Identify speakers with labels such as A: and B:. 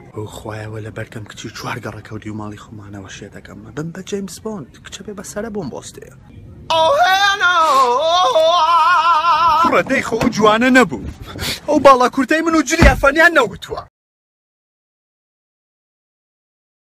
A: ئەو خوایەوە لە بەرکەم کچی چوار گەڕەکەوتی و ماڵی خۆمانەوە شێ دەکەمە بم بە جیمز بۆند کچە بێ بەسەرە بۆم بۆستەیە کوڕە دەی خۆ جوانە نەبوو ئەو باڵا کورتەی من و جلی ئەفەنیان نەوتووە